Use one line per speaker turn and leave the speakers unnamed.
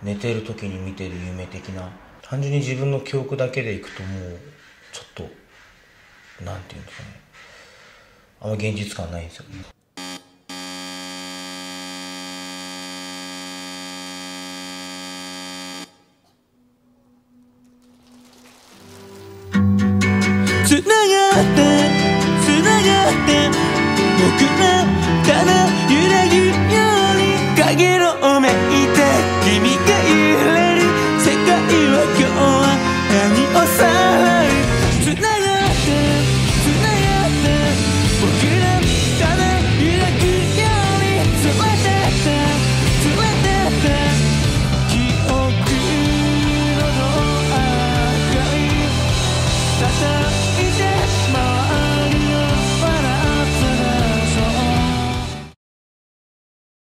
寝てる時に見てる夢的な、単純に自分の記憶だけでいくともうちょっとなんていうんですかね、あんま現実感ないんですよね。